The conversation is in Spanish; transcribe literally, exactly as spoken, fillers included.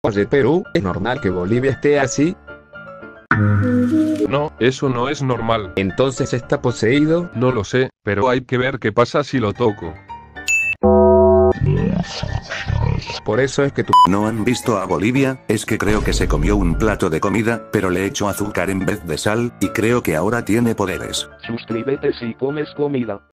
Oye Perú, ¿es normal que Bolivia esté así? No, eso no es normal. ¿Entonces está poseído? No lo sé, pero hay que ver qué pasa si lo toco. Por eso es que tu... ¿No han visto a Bolivia? Es que creo que se comió un plato de comida, pero le echó azúcar en vez de sal, y creo que ahora tiene poderes. Suscríbete si comes comida.